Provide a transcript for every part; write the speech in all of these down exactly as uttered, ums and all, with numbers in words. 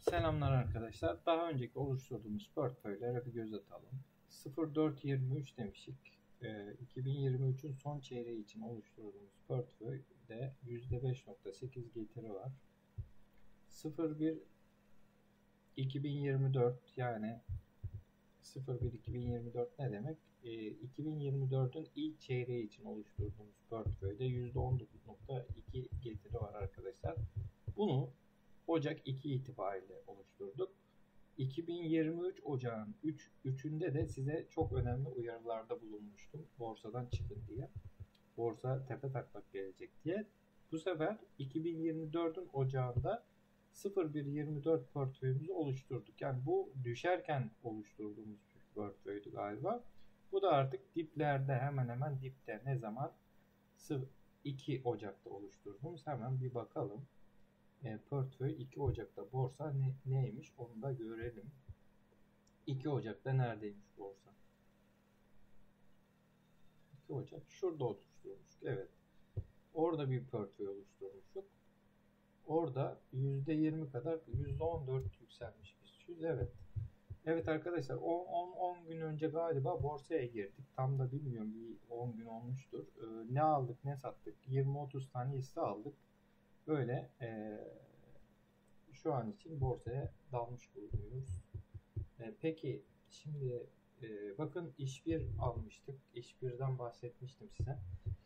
Selamlar arkadaşlar. Daha önceki oluşturduğumuz portföylere bir göz atalım. sıfır dört yirmi üç demiştik. Ee, iki bin yirmi üçün son çeyreği için oluşturduğumuz portföyde yüzde beş nokta sekiz getiri var. sıfır bir iki bin yirmi dört yani sıfır bir iki bin yirmi dört ne demek? Ee, iki bin yirmi dördün ilk çeyreği için oluşturduğumuz portföyde yüzde on dokuz nokta iki getiri var arkadaşlar. Bunu Ocak iki itibariyle oluşturduk. iki bin yirmi üç Ocağın üç, üçünde de size çok önemli uyarılarda bulunmuştum. Borsadan çıkın diye. Borsa tepe taklak gelecek diye. Bu sefer iki bin yirmi dördün Ocağında sıfır bir yirmi dört portföyümüzü oluşturduk. Yani bu düşerken oluşturduğumuz bir portföydü galiba. Bu da artık diplerde, hemen hemen dipte. Ne zaman? iki Ocak'ta oluşturduğumuz. Hemen bir bakalım. E, portföy iki Ocak'ta borsa ne, neymiş onu da görelim. iki Ocak'ta neredeymiş borsa? iki Ocak şurada oluşturmuştuk. Evet. Orada bir portföy oluşturmuştuk. Orada yüzde yirmi kadar, yüzde on dört yükselmiş biz. Evet. Evet arkadaşlar, on on gün önce galiba borsaya girdik. Tam da bilmiyorum, bir on gün olmuştur. Ee, ne aldık ne sattık? yirmi otuz tane hisse aldık. Böyle ee, şu an için borsaya dalmış bulunuyoruz. E, peki şimdi e, bakın iş bir almıştık. iş birden bahsetmiştim size.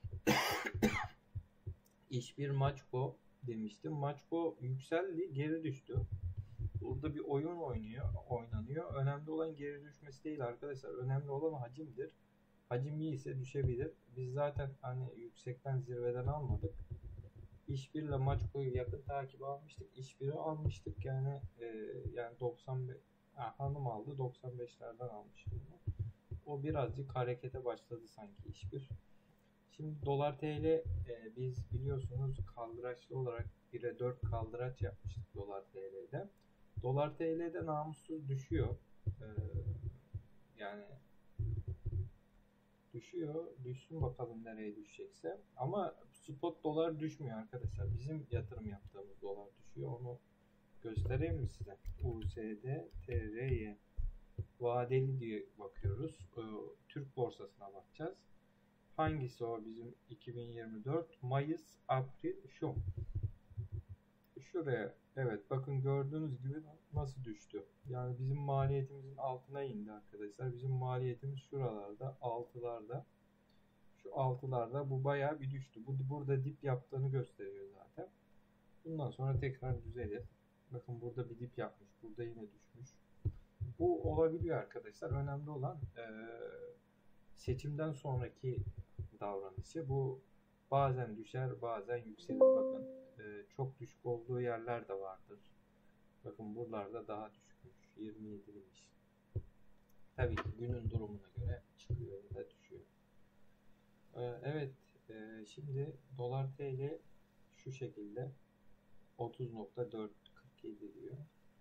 iş bir Maçko demiştim. Maçko yükseldi, geri düştü. Burada bir oyun oynuyor, oynanıyor. Önemli olan geri düşmesi değil arkadaşlar. Önemli olan hacimdir. Hacim iyi ise düşebilir. Biz zaten hani yüksekten, zirveden almadık. iş bir ile Maçko'yu yakın takip almıştık. iş biri almıştık yani e, yani doksan beş, ha, hanım aldı, doksan beşlerden almış bunu. O birazcık harekete başladı sanki iş bir. Şimdi dolar T L, e, biz biliyorsunuz kaldıraçlı olarak bire dört kaldıraç yapmıştık dolar T L'de. Dolar T L'de namussuz düşüyor. E, yani düşüyor. Düşsün bakalım nereye düşecekse. Ama spot dolar düşmüyor arkadaşlar. Bizim yatırım yaptığımız dolar düşüyor. Onu göstereyim mi size? U S D T R Y vadeli diye bakıyoruz. Ee, Türk borsasına bakacağız. Hangisi o bizim iki bin yirmi dört? Mayıs, April, şu. Şuraya. Evet, bakın gördüğünüz gibi nasıl düştü. Yani bizim maliyetimizin altına indi arkadaşlar. Bizim maliyetimiz şuralarda, altılarda. Şu altılarda bu bayağı bir düştü. Bu burada dip yaptığını gösteriyor zaten. Bundan sonra tekrar düzelir. Bakın burada bir dip yapmış. Burada yine düşmüş. Bu olabiliyor arkadaşlar. Önemli olan e, seçimden sonraki davranışı. Bu bazen düşer, bazen yükselir. Bakın e, çok düşük olduğu yerler de vardır. Bakın buralarda daha düşükmüş. yirmi yediymiş. Tabii ki günün durumuna göre çıkıyor ya da düşüyor. E, evet, e, şimdi dolar T L şu şekilde otuz nokta dört kırk yedi diyor.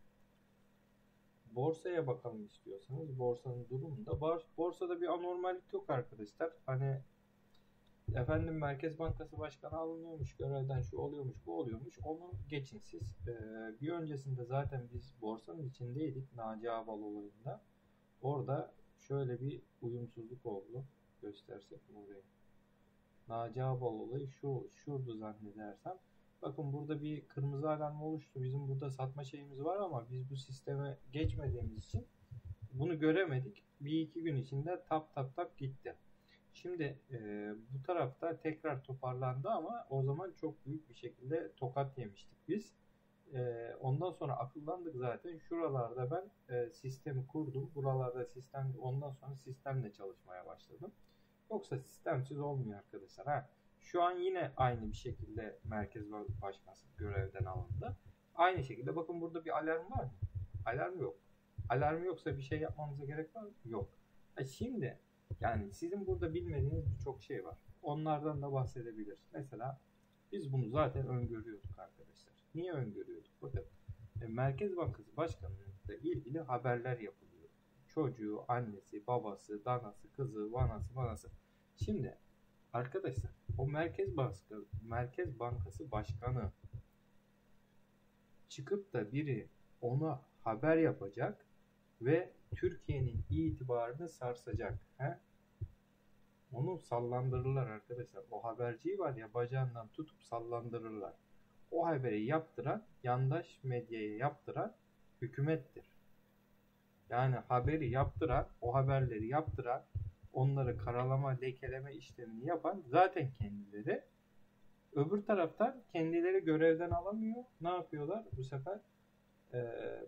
Borsaya bakalım istiyorsanız. Borsanın durumunda. Borsada bir anormallik yok arkadaşlar. Hani efendim Merkez Bankası Başkanı alınıyormuş, görevden şu oluyormuş, bu oluyormuş. Onu geçin siz. Ee, bir öncesinde zaten biz borsanın içindeydik Naci Ağbal olayında. Orada şöyle bir uyumsuzluk oldu. Göstersek mi orayı? Naci Ağbal olayı şu, şurdu zannedersem. Bakın burada bir kırmızı alarm oluştu. Bizim burada satma şeyimiz var ama biz bu sisteme geçmediğimiz için bunu göremedik. Bir iki gün içinde tap tap tap gitti. Şimdi e, bu tarafta tekrar toparlandı ama o zaman çok büyük bir şekilde tokat yemiştik biz. E, ondan sonra akıllandık zaten. Şuralarda ben e, sistemi kurdum. Buralarda sistem, ondan sonra sistemle çalışmaya başladım. Yoksa sistemsiz olmuyor arkadaşlar. Ha, şu an yine aynı bir şekilde Merkez Başkanı görevden alındı. Aynı şekilde bakın burada bir alarm var mı? Alarm yok. Alarm yoksa bir şey yapmamıza gerek var mı? Yok. Ha, şimdi yani sizin burada bilmediğiniz birçok şey var. Onlardan da bahsedebiliriz. Mesela biz bunu zaten öngörüyorduk arkadaşlar. Niye öngörüyorduk? Bakın e, Merkez Bankası Başkanı'yla ilgili haberler yapılıyor. Çocuğu, annesi, babası, danası, kızı, vanası, manası. Şimdi arkadaşlar o Merkez Bankası, Merkez Bankası Başkanı çıkıp da biri ona haber yapacak ve Türkiye'nin itibarını sarsacak. He? Onu sallandırırlar arkadaşlar. O haberciyi var ya, bacağından tutup sallandırırlar. O haberi yaptıran, yandaş medyaya yaptıran hükümettir. Yani haberi yaptıran, o haberleri yaptıran, onları karalama, lekeleme işlemini yapan zaten kendileri. Öbür taraftan kendileri görevden alamıyor. Ne yapıyorlar bu sefer? Ee,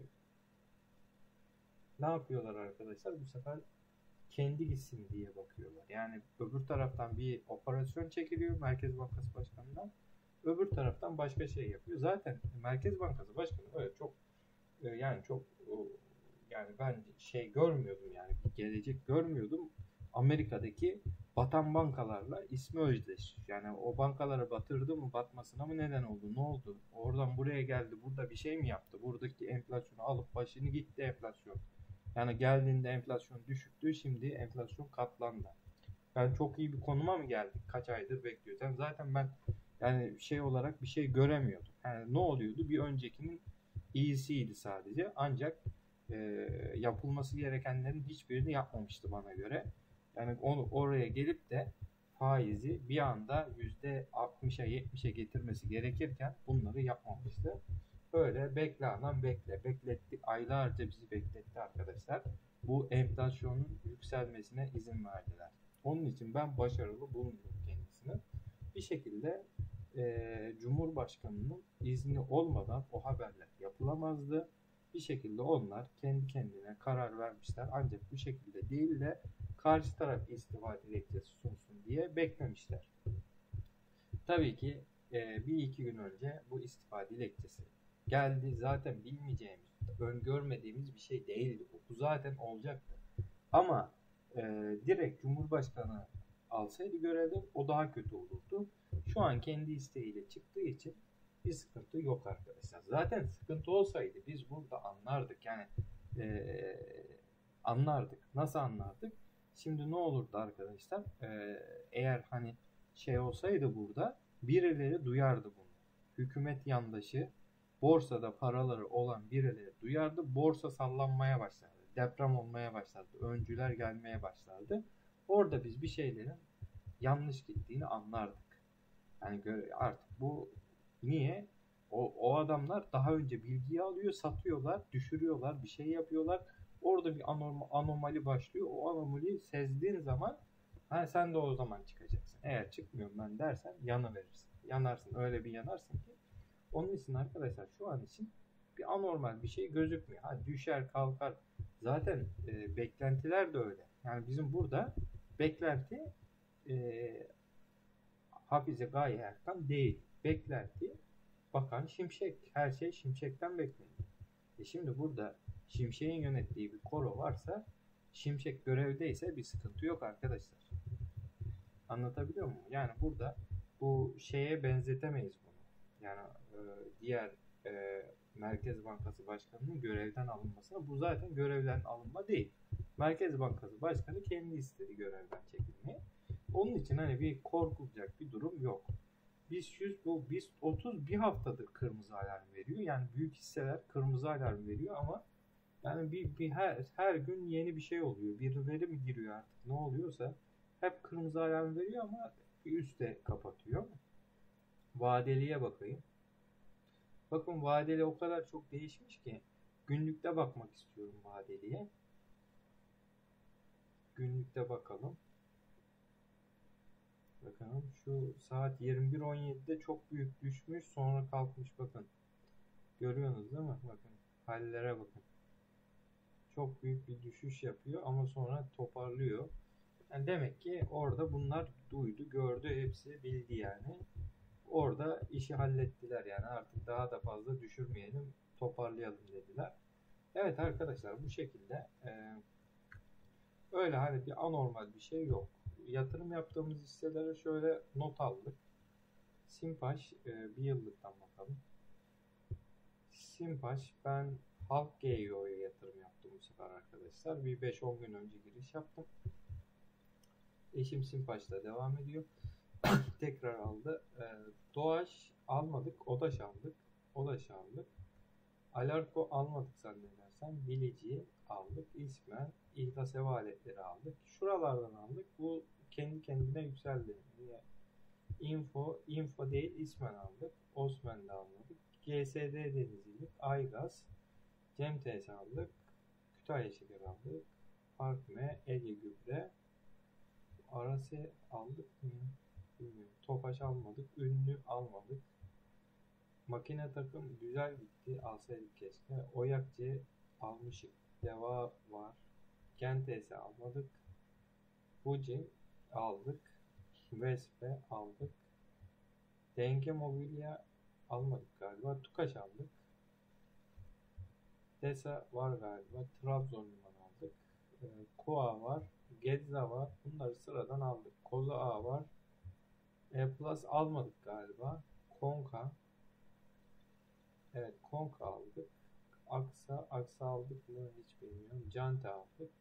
ne yapıyorlar arkadaşlar? Bu sefer kendi gitsin diye bakıyorlar. Yani öbür taraftan bir operasyon çekiliyor Merkez Bankası Başkanı'ndan. Öbür taraftan başka şey yapıyor. Zaten Merkez Bankası Başkanı öyle çok yani çok yani ben şey görmüyordum, yani gelecek görmüyordum. Amerika'daki batan bankalarla ismi özdeş. Yani o bankaları batırdı mı, batmasına mı neden oldu? Ne oldu? Oradan buraya geldi. Burada bir şey mi yaptı? Buradaki enflasyonu alıp başını gitti enflasyon. Yani geldiğinde enflasyon düşüktü. Şimdi enflasyon katlandı. Ben çok iyi bir konuma mı geldik? Kaç aydır bekliyoruz. Zaten ben yani şey olarak bir şey göremiyordum. Yani ne oluyordu? Bir öncekinin iyisiydi sadece. Ancak e, yapılması gerekenlerin hiçbirini yapmamıştı bana göre. Yani onu oraya gelip de faizi bir anda yüzde altmışa yetmişe getirmesi gerekirken bunları yapmamıştı. Böyle bekle anam bekle. Bekletti. Aylarca bizi bekletti arkadaşlar. Bu enflasyonun yükselmesine izin verdiler. Onun için ben başarılı bulmuyorum kendisini. Bir şekilde e, Cumhurbaşkanı'nın izni olmadan o haberler yapılamazdı. Bir şekilde onlar kendi kendine karar vermişler. Ancak bu şekilde değil de karşı taraf istifa dilekçesi sunsun diye beklemişler. Tabii ki e, bir iki gün önce bu istifa dilekçesi geldi. Zaten bilmeyeceğimiz, öngörmediğimiz bir şey değildi bu. Bu zaten olacaktı. Ama e, direkt Cumhurbaşkanı alsaydı görevden o daha kötü olurdu. Şu an kendi isteğiyle çıktığı için bir sıkıntı yok arkadaşlar. Zaten sıkıntı olsaydı biz burada anlardık. Yani e, anlardık. Nasıl anlardık? Şimdi ne olurdu arkadaşlar? E, eğer hani şey olsaydı burada birileri duyardı bunu. Hükümet yandaşı, borsada paraları olan birileri duyardı. Borsa sallanmaya başlardı. Deprem olmaya başlardı. Öncüler gelmeye başlardı. Orada biz bir şeylerin yanlış gittiğini anlardık. Yani artık bu niye? O, o adamlar daha önce bilgiyi alıyor, satıyorlar, düşürüyorlar, bir şey yapıyorlar. Orada bir anormal, anomali başlıyor. O anomaliyi sezdiğin zaman ha, sen de o zaman çıkacaksın. Eğer çıkmıyorum ben dersen yanıverirsin. Yanarsın. Öyle bir yanarsın ki. Onun için arkadaşlar şu an için bir anormal bir şey gözükmüyor. Ha, düşer kalkar. Zaten e, beklentiler de öyle. Yani bizim burada beklenti e, Hafize Gaye Erkan değil. Beklenti Bakan Şimşek. Her şey Şimşek'ten bekleniyor. E şimdi burada Şimşek'in yönettiği bir koro varsa, Şimşek görevdeyse bir sıkıntı yok arkadaşlar. Anlatabiliyor muyum? Yani burada bu şeye benzetemeyiz bunu. Yani e, diğer e, Merkez Bankası Başkanı'nın görevden alınmasına, bu zaten görevden alınma değil. Merkez Bankası Başkanı kendi istedi görevden çekilmeyi. Onun için hani bir korkulacak bir durum yok. BIST yüz, bu BIST otuz bir haftadır kırmızı alarm veriyor. Yani büyük hisseler kırmızı alarm veriyor ama yani bir, bir her, her gün yeni bir şey oluyor. Bir veri mi giriyor artık, ne oluyorsa hep kırmızı alarm veriyor ama bir üstte kapatıyor. Vadeliye bakayım. Bakın vadeli o kadar çok değişmiş ki günlükte bakmak istiyorum vadeliye. Günlükte bakalım. Bakalım şu saat yirmi bir on yedide çok büyük düşmüş, sonra kalkmış, bakın. Görüyorsunuz değil mi? Bakın hallere bakın. Çok büyük bir düşüş yapıyor ama sonra toparlıyor. Yani demek ki orada bunlar duydu, gördü, hepsi bildi yani. Orada işi hallettiler yani, artık daha da fazla düşürmeyelim, toparlayalım dediler. Evet arkadaşlar, bu şekilde e, öyle hani bir anormal bir şey yok. Yatırım yaptığımız hisselere şöyle not aldık. Simpaş e, bir yıllıktan bakalım. Simpaş, ben Halk G I O'ya yatırım yaptım bu sefer arkadaşlar. Bir beş on gün önce giriş yaptım. Eşim Simpaş'la devam ediyor. Tekrar aldı. E, Doğaç almadık. Odaş aldık. Odaş aldık. Alarko almadık zannedersem. Bilic'i aldık. İsmen İhlas Ev Aletleri aldık. Şuralardan aldık. Bu kendi kendine yükseldi. Niye? Info, Info değil ismen aldık. Osman'da almadık. G S D Denizcilik, Aygaz, Cem T S aldık. Kütahya Şeker aldık. Parkme, Ege Gübre, Arası aldık mı? Bilmiyorum. Tofaş almadık. Ünlü almadık. Makine takım güzel gitti. Alsaydık keşke. Oyakçı almışık. Deva var. Gen T S almadık. Fuji aldık. Vespe aldık. Denge Mobilya almadık galiba. Tukaş aldık. Desa var galiba. Trabzon liman aldık. E, Koa var. Gedza var. Bunları sıradan aldık. Koza A var. E Plus almadık galiba. Konka. Evet Konka aldık. Aksa. Aksa aldık mı hiç bilmiyorum. Cante aldık.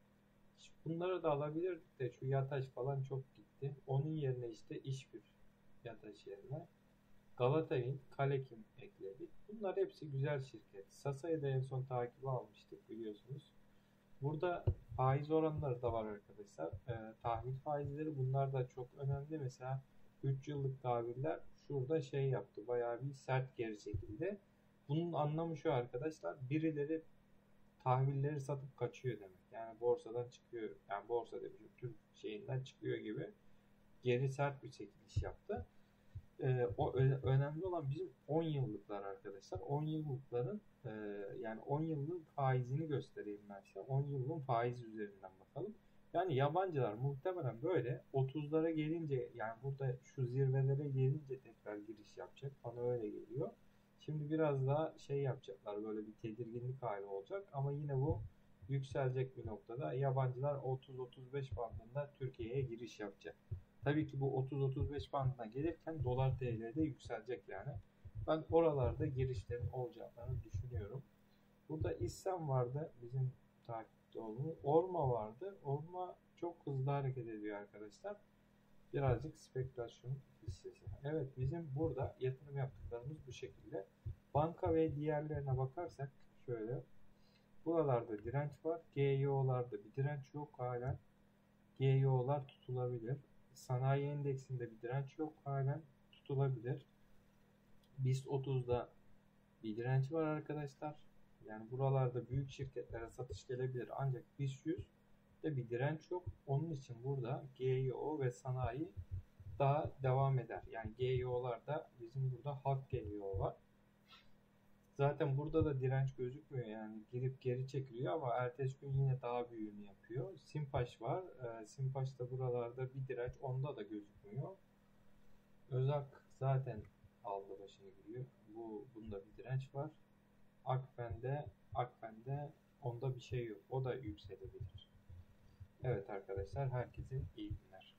Bunları da alabilirdik de şu Yataş falan çok gitti. Onun yerine işte İşbir Yataş yerine Galata'nın Kalekim ekledik. Bunlar hepsi güzel şirket. Sasa'yı da en son takibi almıştık biliyorsunuz. Burada faiz oranları da var arkadaşlar. Ee, tahvil faizleri bunlar da çok önemli. Mesela üç yıllık tahviller şurada şey yaptı. Bayağı bir sert geri çekildi. Bunun anlamı şu arkadaşlar. Birileri tahvilleri satıp kaçıyor demek. Yani borsadan çıkıyor. Yani borsa demişim. Türk şeyinden çıkıyor gibi. Geri sert bir çekiliş yaptı. Ee, o ö- önemli olan bizim on yıllıklar arkadaşlar. on yıllıkların e, yani on yılın faizini göstereyim ben size. on yılın faiz üzerinden bakalım. Yani yabancılar muhtemelen böyle otuzlara gelince yani burada şu zirvelere gelince tekrar giriş yapacak. Bana öyle geliyor. Şimdi biraz daha şey yapacaklar böyle bir tedirginlik hali olacak ama yine bu yükselecek bir noktada yabancılar otuz otuz beş bandında Türkiye'ye giriş yapacak. Tabii ki bu otuz otuz beş bandına gelirken dolar T L'de yükselecek yani. Ben oralarda girişlerin olacaklarını düşünüyorum. Burada İssem vardı bizim takipte olduğumuz. Orma vardı. Orma çok hızlı hareket ediyor arkadaşlar. Birazcık spekülasyon hissesi. Evet bizim burada yatırım yaptıklarımız bu şekilde. Banka ve diğerlerine bakarsak şöyle. Buralarda direnç var. G Y O'larda bir direnç yok halen. G Y O'lar tutulabilir. Sanayi endeksinde bir direnç yok halen tutulabilir. BIST otuzda bir direnç var arkadaşlar. Yani buralarda büyük şirketlere satış gelebilir ancak BIST yüzde bir direnç yok. Onun için burada G Y O ve sanayi daha devam eder. Yani G Y O'larda bizim burada halk G Y O var. Zaten burada da direnç gözükmüyor yani girip geri çekiliyor ama ertesi gün yine daha büyüğünü yapıyor. Simpaş var. E, Simpaş da buralarda bir direnç onda da gözükmüyor. Özak zaten aldı başını gidiyor. Bu bunda bir direnç var. Akfen'de Akfen'de onda bir şey yok. O da yükselebilir. Evet arkadaşlar herkese iyi günler.